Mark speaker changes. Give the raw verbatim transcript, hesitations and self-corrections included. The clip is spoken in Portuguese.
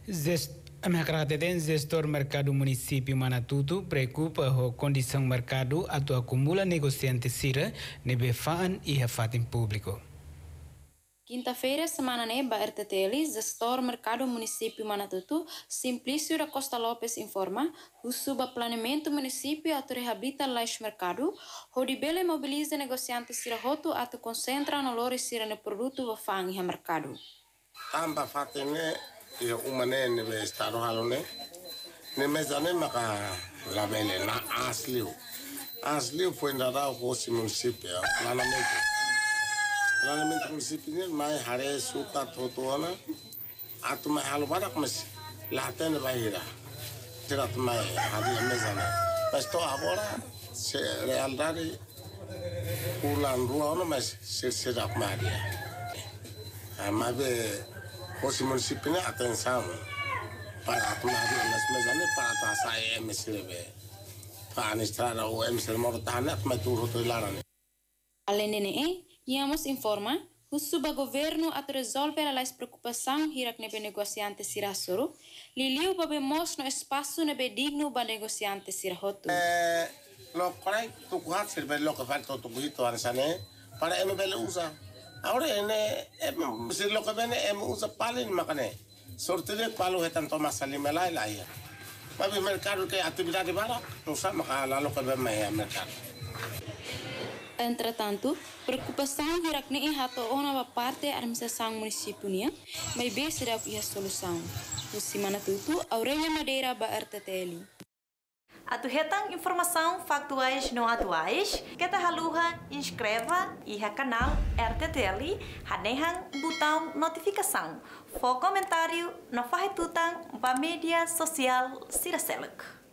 Speaker 1: A Macarate gestor mercado município Manatuto preocupa com a condição mercado atu acumula negociante sira nebe faan e fatin público.
Speaker 2: Quinta-feira, semana neba R T T L, gestor mercado município Manatuto, Simplício da Costa Lopes informa, o subplaneamento município atu reabilita lais mercado, onde bele mobiliza negociantes sira roto atu concentra no lore sira no produto va fang e mercado.
Speaker 3: Amba fatene e umane nebe estado halone, ne mezane maka labele na asliu. Asliu foi ndada o município, planamento. Planamento municipal mai hare suka totoana atu mai halu badak mas laten bahira tirat mai hadi mezana mas to agora se realidade ulan ruano mas se se dak maria amabe o municipal atenção para atu hadi mas mezana para ta sai mslb para administrar o msl mortana mas tu to larane
Speaker 2: além de Iamos informa, o subgoverno a resolver as preocupações hirak nebe negociante sira soro, liliu babe mos no espaço nebe digno ba negociante sira hotu.
Speaker 3: Eh, lo corre tu kuhat sirve lo que falta tu kuhito ansane para eme bele usa. Ahora ene em si lo que bene em usa palin makane. Sortire palu hetan Thomas Salimela la ya. Babe mercado que atividade de bala, tu sa makala lo que beme mercado.
Speaker 2: Entretanto, preocupação hirak ni hato ona ba parte a administração municipal mas bem será a solução. O Manatuto, Aurelia Madeira ba R T T L.
Speaker 4: Atu hetang informação factuais não atuais, que ta haluha inscreva e canal R T T L, hadehang botão notificação. For comentário no fahetutang ba mídia social Siraseluk.